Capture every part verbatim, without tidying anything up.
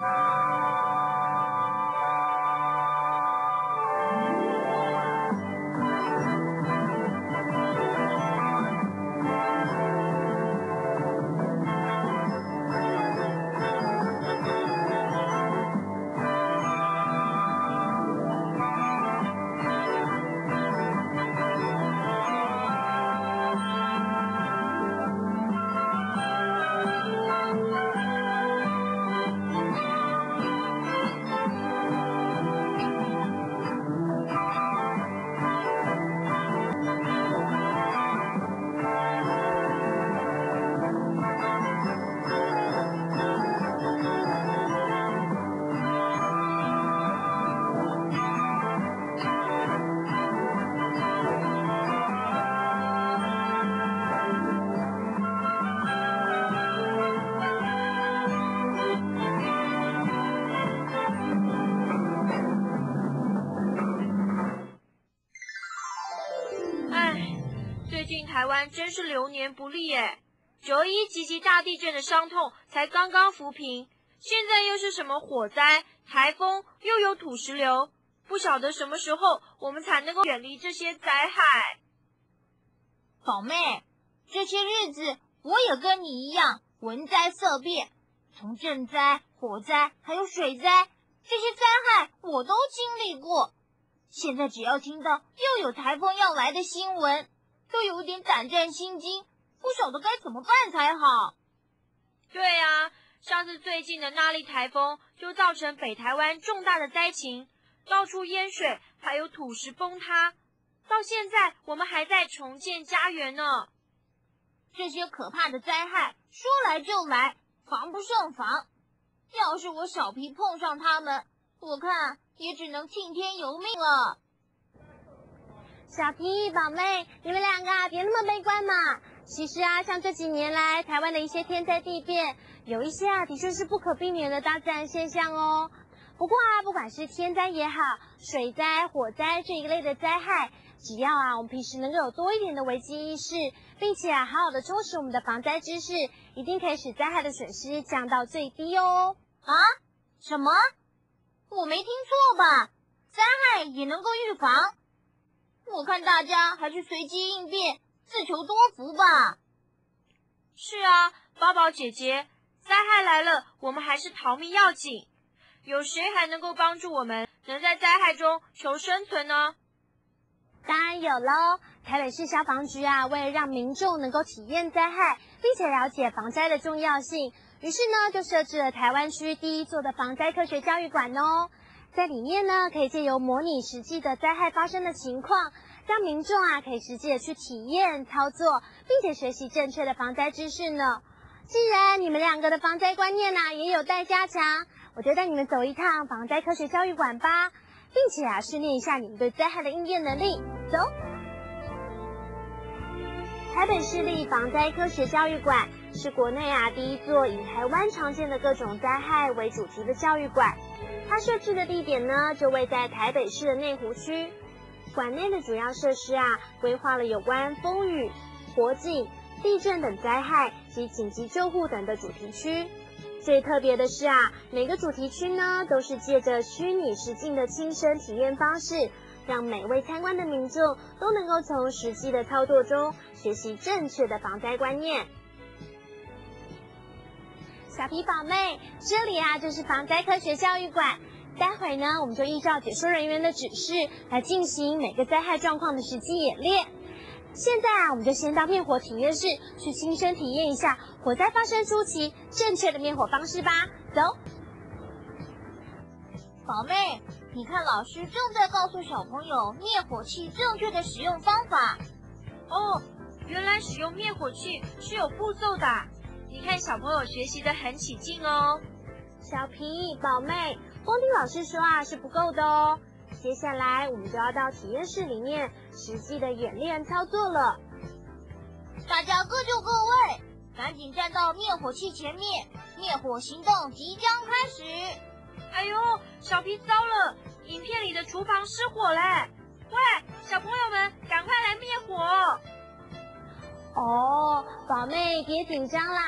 最近台湾真是流年不利耶，九一级级大地震的伤痛才刚刚抚平，现在又是什么火灾、台风，又有土石流，不晓得什么时候我们才能够远离这些灾害。 宝妹，这些日子我也跟你一样，闻灾色变，从震灾、火灾还有水灾，这些灾害我都经历过。现在只要听到又有台风要来的新闻，都有点胆战心惊，不晓得该怎么办才好。 对啊，上次最近的那莉台风就造成北台湾重大的灾情，到处淹水，还有土石崩塌。到现在我们还在重建家园呢。 这些可怕的灾害说来就来，防不胜防。要是我小皮碰上他们，我看也只能听天由命了。 小皮、宝妹，你们两个啊，别那么悲观嘛。其实啊，像这几年来台湾的一些天灾地变，有一些啊的确是不可避免的大自然现象哦。不过啊，不管是天灾也好，水灾、火灾这一类的灾害，只要啊我们平时能够有多一点的危机意识，并且啊好好的充实我们的防灾知识，一定可以使灾害的损失降到最低哦。 啊？什么？我没听错吧？灾害也能够预防？我看大家还是随机应变，自求多福吧。 是啊，宝宝姐姐，灾害来了，我们还是逃命要紧。有谁还能够帮助我们，能在灾害中求生存呢？ 当然有喽！台北市消防局啊，为了让民众能够体验灾害，并且了解防灾的重要性，于是呢，就设置了台湾区第一座的防灾科学教育馆哦。在里面呢，可以借由模拟实际的灾害发生的情况，让民众啊可以实际的去体验、操作，并且学习正确的防灾知识呢。既然你们两个的防灾观念啊也有待加强，我就带你们走一趟防灾科学教育馆吧，并且啊训练一下你们对灾害的应变能力。走！台北市立防灾科学教育馆是国内啊第一座以台湾常见的各种灾害为主题的教育馆。它设置的地点呢，就位在台北市的内湖区。馆内的主要设施啊，规划了有关风雨、火警、地震等灾害及紧急救护等的主题区。最特别的是啊，每个主题区呢，都是借着虚拟实境的亲身体验方式，让每位参观的民众都能够从实际的操作中学习正确的防灾观念。小皮宝妹，这里啊就是防灾科学教育馆。待会呢，我们就依照解说人员的指示来进行每个灾害状况的实际演练。现在啊，我们就先到灭火体验室去亲身体验一下火灾发生初期正确的灭火方式吧。走。 宝妹，你看老师正在告诉小朋友灭火器正确的使用方法。 哦，原来使用灭火器是有步骤的。你看小朋友学习得很起劲哦。 小皮、宝妹，光听老师说啊是不够的哦。接下来我们就要到体验室里面实际的演练操作了。 大家各就各位，赶紧站到灭火器前面，灭火行动即将开始。 哎呦，小皮糟了，影片里的厨房失火嘞！喂，小朋友们，赶快来灭火！ 哦，宝妹别紧张啦，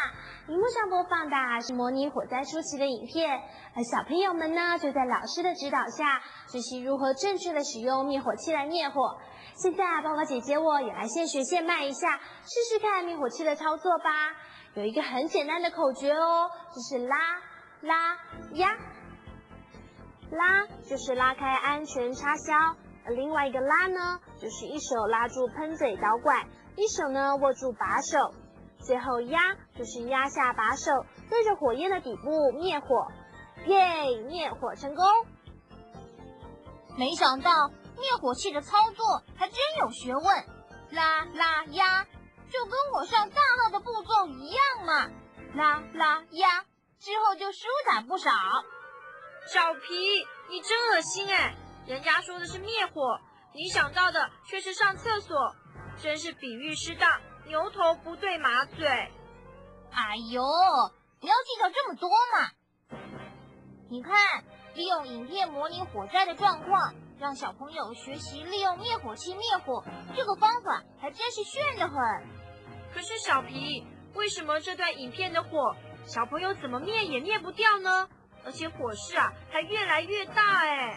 荧幕上播放的是模拟火灾初期的影片，而小朋友们呢就在老师的指导下学习如何正确的使用灭火器来灭火。现在啊，爸爸姐姐我也来现学现卖一下，试试看灭火器的操作吧。有一个很简单的口诀哦，就是拉拉压。拉就是拉开安全插销，而另外一个拉呢，就是一手拉住喷嘴导管，一手呢握住把手。最后压就是压下把手，对着火焰的底部灭火。耶，灭火成功！ 没想到灭火器的操作还真有学问，拉拉压，就跟我上大号的步骤一样嘛。拉拉压之后就舒展不少。 小皮，你真恶心哎！人家说的是灭火，你想到的却是上厕所，真是比喻失当，牛头不对马嘴。 哎呦，不要计较这么多嘛！你看，利用影片模拟火灾的状况，让小朋友学习利用灭火器灭火，这个方法还真是炫得很。 可是小皮，为什么这段影片的火，小朋友怎么灭也灭不掉呢？而且火势啊，还越来越大哎。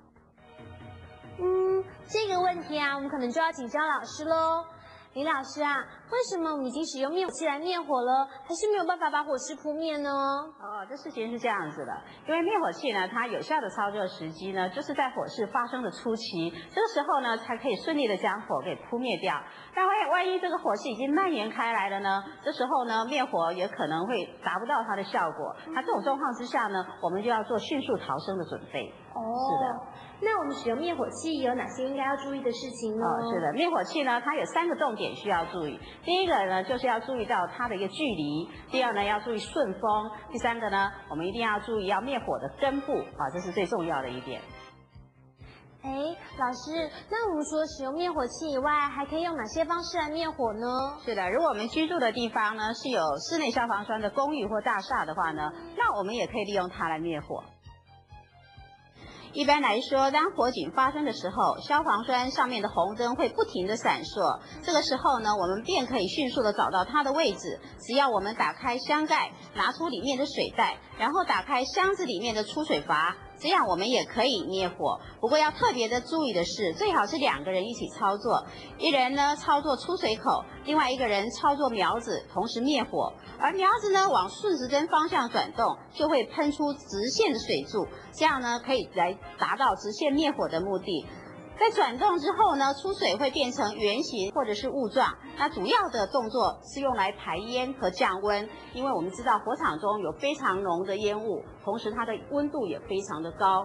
嗯，这个问题啊，我们可能就要请教老师喽。林老师啊，为什么我们已经使用灭火器来灭火了，还是没有办法把火势扑灭呢？ 哦，这事情是这样子的，因为灭火器呢，它有效的操作时机呢，就是在火势发生的初期，这个时候呢，才可以顺利的将火给扑灭掉。但万万一这个火势已经蔓延开来了呢，这时候呢，灭火也可能会达不到它的效果。那这种状况之下呢，我们就要做迅速逃生的准备。 哦， 是的。 那我们使用灭火器有哪些应该要注意的事情呢？ 哦，是的，灭火器呢，它有三个重点需要注意。第一个呢，就是要注意到它的一个距离；第二呢，要注意顺风；第三个呢，我们一定要注意要灭火的根部啊，这是最重要的一点。 哎，老师，那我们除了使用灭火器以外，还可以用哪些方式来灭火呢？ 是的，如果我们居住的地方呢是有室内消防栓的公寓或大厦的话呢，那我们也可以利用它来灭火。一般来说，当火警发生的时候，消防栓上面的红灯会不停地闪烁。这个时候呢，我们便可以迅速地找到它的位置。只要我们打开箱盖，拿出里面的水袋，然后打开箱子里面的出水阀，这样我们也可以灭火。不过要特别的注意的是，最好是两个人一起操作，一人呢操作出水口，另外一个人操作苗子，同时灭火。而苗子呢往顺时针方向转动，就会喷出直线的水柱，这样呢可以来达到直线灭火的目的。在转动之后呢，出水会变成圆形或者是雾状。那主要的动作是用来排烟和降温，因为我们知道火场中有非常浓的烟雾，同时它的温度也非常的高。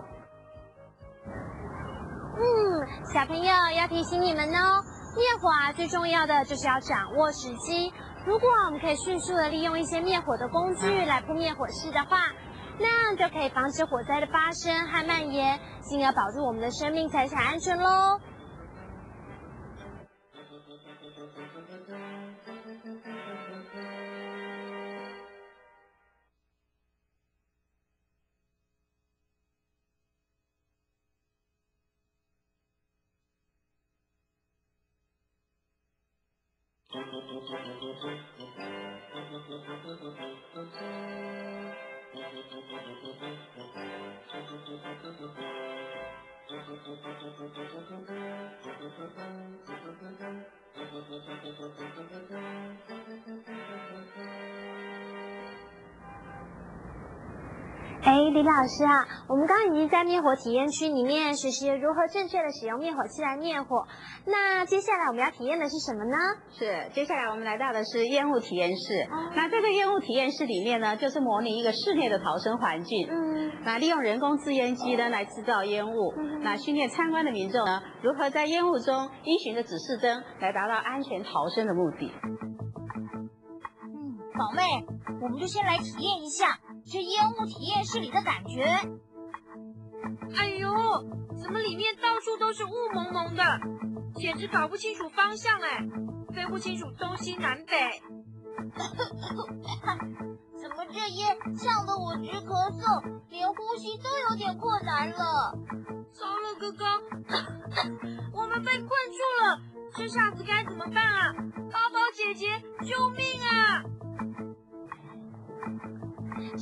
嗯，小朋友要提醒你们哦，灭火啊最重要的就是要掌握时机。如果我们可以迅速的利用一些灭火的工具来扑灭火势的话，那样就可以防止火灾的发生和蔓延，进而保住我们的生命财产安全喽。哎，李老师啊，我们刚刚已经在灭火体验区里面学习了如何正确的使用灭火器来灭火。那接下来我们要体验的是什么呢？ 是，接下来我们来到的是烟雾体验室。哦、那这个烟雾体验室里面呢，就是模拟一个室内的逃生环境。嗯，那利用人工制烟机呢来制造烟雾。嗯，那训练参观的民众呢，如何在烟雾中依循着指示灯来达到安全逃生的目的。 嗯，宝妹，我们就先来体验一下这烟雾体验室里的感觉。 哎呦，怎么里面到处都是雾蒙蒙的，简直搞不清楚方向哎，分不清楚东西南北。 怎么这烟呛得我直咳嗽，连呼吸都有点困难了。 糟了，哥哥，我们被困住了，这下子该怎么办啊？宝宝姐姐，救命啊！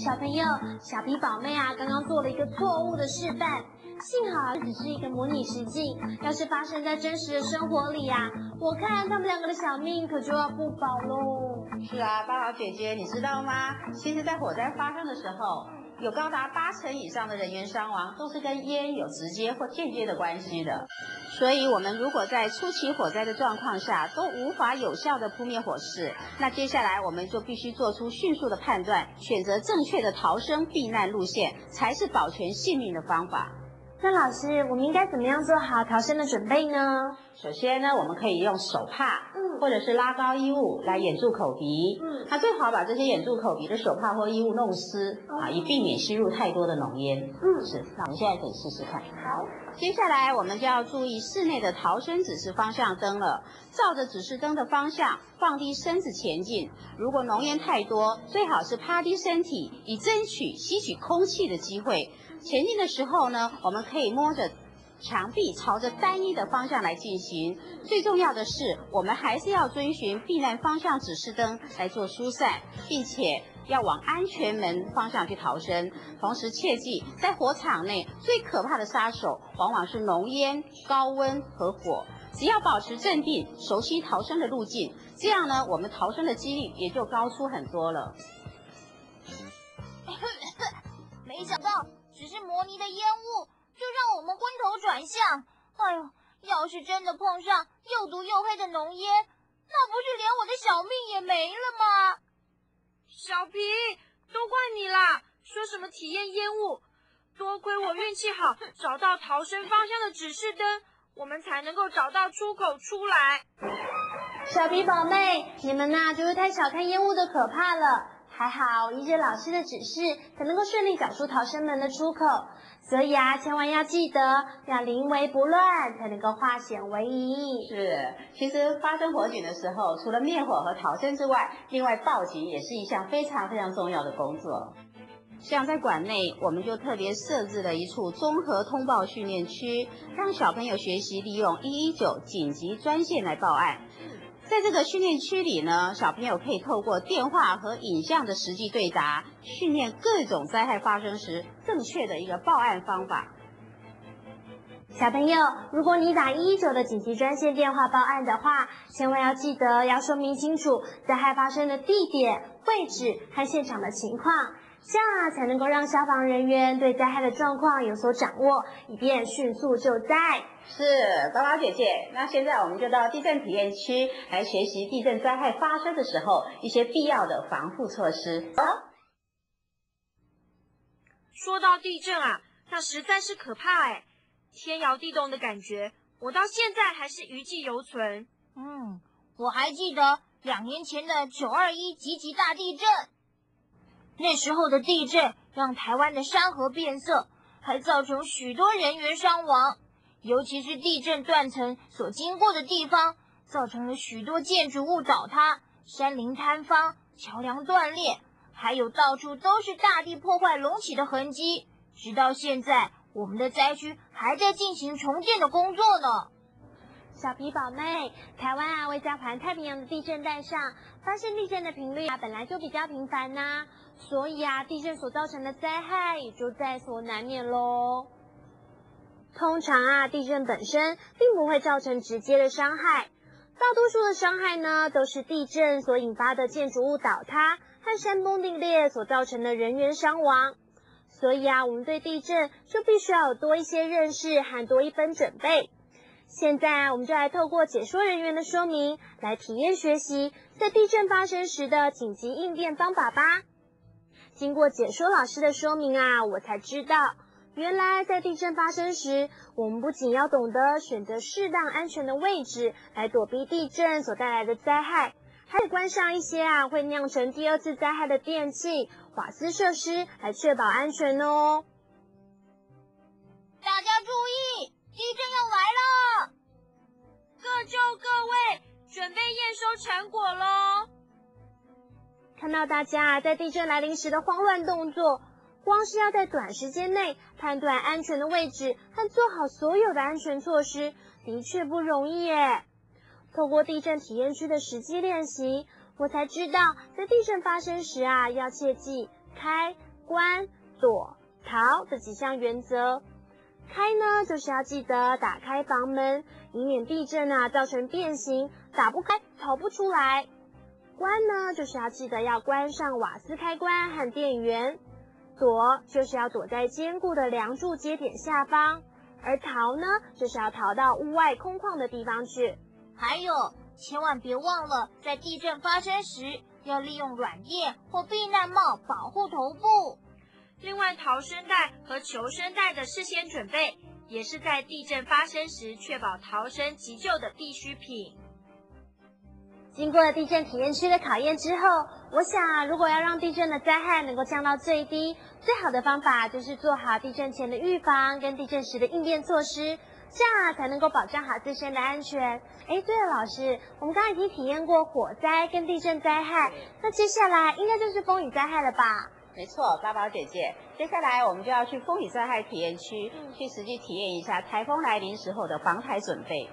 小朋友，小皮宝妹啊，刚刚做了一个错误的示范。幸好这只是一个模拟实境，要是发生在真实的生活里啊，我看他们两个的小命可就要不保喽。 是啊，八宝姐姐，你知道吗？其实，在火灾发生的时候，有高达八成以上的人员伤亡都是跟烟有直接或间接的关系的。所以，我们如果在初期火灾的状况下都无法有效的扑灭火势，那接下来我们就必须做出迅速的判断，选择正确的逃生避难路线，才是保全性命的方法。 那老师，我们应该怎么样做好逃生的准备呢？ 首先呢，我们可以用手帕， 嗯， 或者是拉高衣物来掩住口鼻， 嗯， 那最好把这些掩住口鼻的手帕或衣物弄湿， 哦， 啊，以避免吸入太多的浓烟。 嗯， 是，那我们现在可以试试看。 好， 接下来我们就要注意室内的逃生指示方向灯了，照着指示灯的方向放低身子前进。如果浓烟太多，最好是趴低身体，以争取吸取空气的机会。前进的时候呢，我们可以摸着墙壁朝着单一的方向来进行。最重要的是，我们还是要遵循避难方向指示灯来做疏散，并且要往安全门方向去逃生。同时切记，在火场内最可怕的杀手往往是浓烟、高温和火。只要保持镇定，熟悉逃生的路径，这样呢，我们逃生的几率也就高出很多了。 没想到只是模拟的烟雾，就让我们昏头转向。哎呦，要是真的碰上又毒又黑的浓烟，那不是连我的小命也没了吗？ 小皮，都怪你啦！说什么体验烟雾，多亏我运气好，找到逃生方向的指示灯，我们才能够找到出口出来。 小皮宝妹，你们呐就是太小看烟雾的可怕了。还好依着老师的指示，才能够顺利找出逃生门的出口。所以啊，千万要记得要临危不乱，才能够化险为夷。 是，其实发生火警的时候，除了灭火和逃生之外，另外报警也是一项非常非常重要的工作。像在馆内，我们就特别设置了一处综合通报训练区，让小朋友学习利用一一九紧急专线来报案。在这个训练区里呢，小朋友可以透过电话和影像的实际对答，训练各种灾害发生时正确的一个报案方法。 小朋友，如果你打一一九的紧急专线电话报案的话，千万要记得要说明清楚灾害发生的地点、位置和现场的情况，这样啊才能够让消防人员对灾害的状况有所掌握，以便迅速救灾。 是，宝宝姐姐，那现在我们就到地震体验区来学习地震灾害发生的时候一些必要的防护措施。 说到地震啊，那实在是可怕哎，天摇地动的感觉，我到现在还是余悸犹存。 嗯，我还记得两年前的九二一集集大地震，那时候的地震让台湾的山河变色，还造成许多人员伤亡。尤其是地震断层所经过的地方，造成了许多建筑物倒塌、山林坍方、桥梁断裂，还有到处都是大地破坏隆起的痕迹。直到现在，我们的灾区还在进行重建的工作呢。 小皮宝妹，台湾啊位在环太平洋的地震带上，发生地震的频率啊本来就比较频繁呐、啊，所以啊地震所造成的灾害也就在所难免咯。通常啊，地震本身并不会造成直接的伤害，大多数的伤害呢，都是地震所引发的建筑物倒塌和山崩地裂所造成的人员伤亡。所以啊，我们对地震就必须要有多一些认识和多一分准备。现在啊，我们就来透过解说人员的说明，来体验学习在地震发生时的紧急应变方法吧。经过解说老师的说明啊，我才知道，原来在地震发生时，我们不仅要懂得选择适当安全的位置来躲避地震所带来的灾害，还得关上一些啊会酿成第二次灾害的电器、瓦斯设施，来确保安全哦。 大家注意，地震要来了！ 各就各位，准备验收成果咯。 看到大家在地震来临时的慌乱动作，光是要在短时间内判断安全的位置和做好所有的安全措施，的确不容易耶。透过地震体验区的实际练习，我才知道在地震发生时啊，要切记开、 关、躲、逃的几项原则。开呢，就是要记得打开房门，以免地震啊造成变形，打不开，逃不出来。关呢，就是要记得要关上瓦斯开关和电源。躲就是要躲在坚固的梁柱接点下方，而逃呢，就是要逃到屋外空旷的地方去。 还有，千万别忘了，在地震发生时，要利用软垫或避难帽保护头部。 另外，逃生带和求生带的事先准备，也是在地震发生时确保逃生急救的必需品。 经过了地震体验区的考验之后，我想如果要让地震的灾害能够降到最低，最好的方法就是做好地震前的预防跟地震时的应变措施，这样才能够保障好自身的安全。哎，对了，老师，我们刚刚已经体验过火灾跟地震灾害，那接下来应该就是风雨灾害了吧？ 没错，八宝姐姐，接下来我们就要去风雨灾害体验区，嗯、去实际体验一下台风来临时候的防台准备。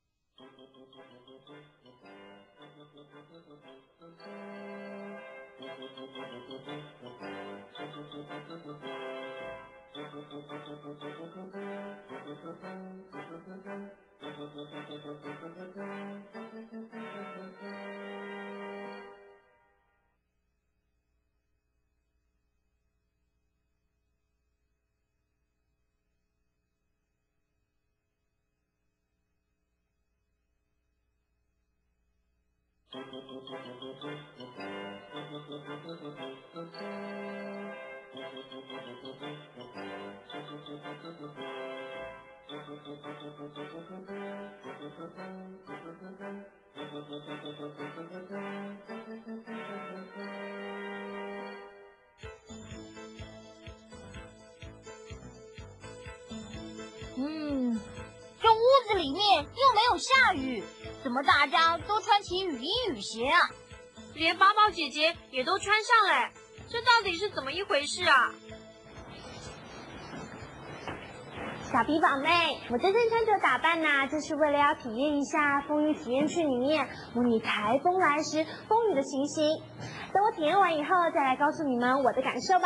嗯，这屋子里面又没有下雨，怎么大家都穿起雨衣雨鞋啊？ 连八宝姐姐也都穿上了，这到底是怎么一回事啊？ 小皮宝妹，我这身穿着打扮呢、啊，就是为了要体验一下风雨体验区里面模拟台风来时风雨的情形。等我体验完以后，再来告诉你们我的感受吧。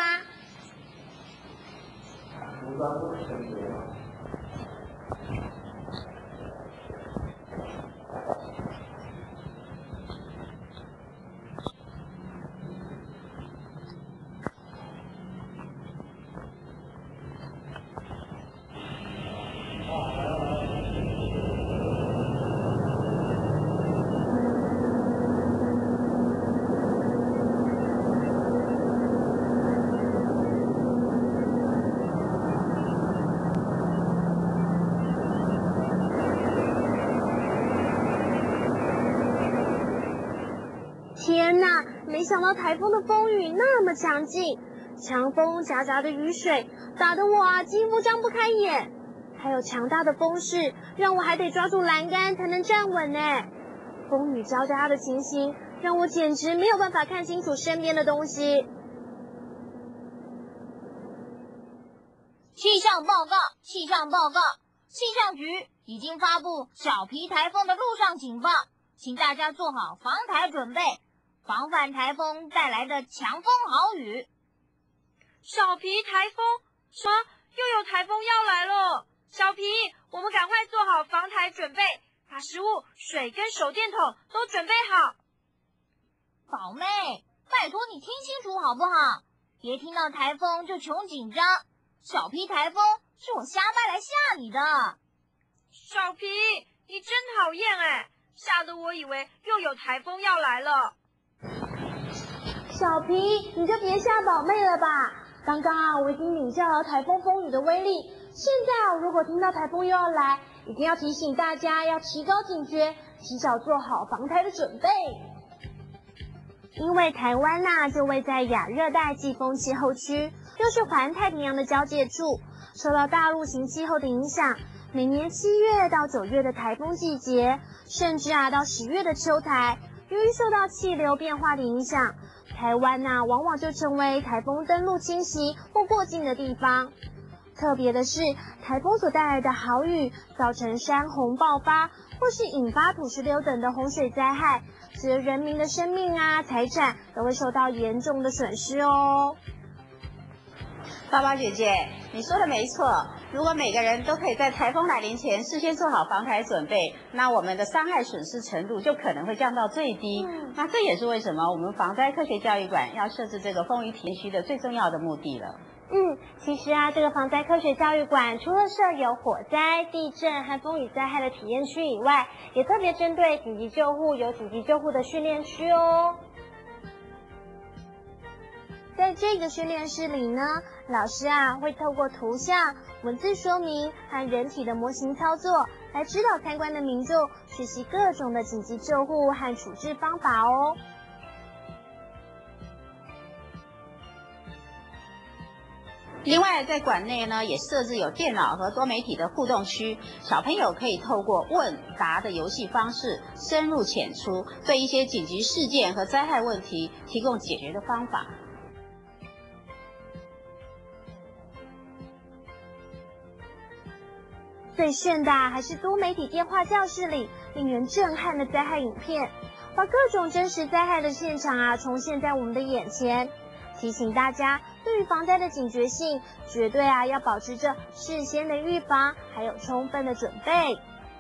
天哪，没想到台风的风雨那么强劲，强风夹杂的雨水打得我啊几乎睁不开眼，还有强大的风势让我还得抓住栏杆才能站稳呢。风雨交加的情形让我简直没有办法看清楚身边的东西。 气象报告，气象报告，气象局已经发布小皮台风的路上警报，请大家做好防台准备，防范台风带来的强风豪雨。 小皮台风？什么？又有台风要来了？小皮，我们赶快做好防台准备，把食物、水跟手电筒都准备好。 宝妹，拜托你听清楚好不好？别听到台风就穷紧张。小皮台风是我瞎掰来吓你的。 小皮，你真讨厌哎，吓得我以为又有台风要来了。 小皮，你就别吓宝妹了吧。刚刚啊，我已经领教了台风风雨的威力。现在啊，如果听到台风又要来，一定要提醒大家要提高警觉，提早做好防台的准备。因为台湾呐、啊，就位在亚热带季风气候区，又是环太平洋的交界处，受到大陆型气候的影响，每年七月到九月的台风季节，甚至啊到十月的秋台，由于受到气流变化的影响，台湾呐、啊、往往就成为台风登陆侵袭或过境的地方。特别的是，台风所带来的豪雨，造成山洪爆发，或是引发土石流等的洪水灾害，使得人民的生命啊、财产都会受到严重的损失哦。 宝宝姐姐，你说的没错。如果每个人都可以在台风来临前事先做好防台准备，那我们的伤害损失程度就可能会降到最低。嗯、那这也是为什么我们防灾科学教育馆要设置这个风雨体验区的最重要的目的了。 嗯，其实啊，这个防灾科学教育馆除了设有火灾、地震和风雨灾害的体验区以外，也特别针对紧急救护有紧急救护的训练区哦。在这个训练室里呢，老师啊会透过图像、文字说明和人体的模型操作，来指导参观的民众学习各种的紧急救护和处置方法哦。 另外，在馆内呢，也设置有电脑和多媒体的互动区，小朋友可以透过问答的游戏方式，深入浅出，对一些紧急事件和灾害问题提供解决的方法。 最炫的还是多媒体电话教室里令人震撼的灾害影片，把各种真实灾害的现场啊重现在我们的眼前，提醒大家对于防灾的警觉性，绝对啊要保持着事先的预防，还有充分的准备。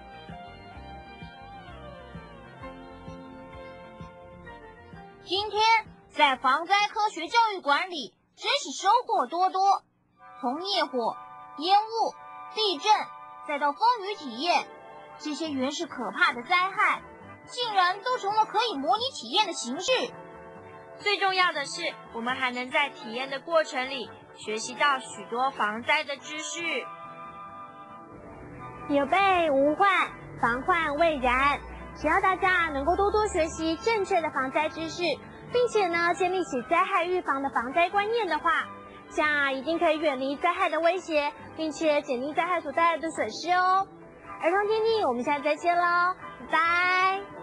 今天在防灾科学教育馆里，真是收获多多，从灭火、烟雾、地震。再到风雨体验，这些原是可怕的灾害，竟然都成了可以模拟体验的形式。 最重要的是，我们还能在体验的过程里学习到许多防灾的知识。 有备无患，防患未然。只要大家能够多多学习正确的防灾知识，并且呢建立起灾害预防的防灾观念的话，这样啊一定可以远离灾害的威胁，并且减低灾害所带来的损失哦。儿童天地，我们下次再见喽，拜拜。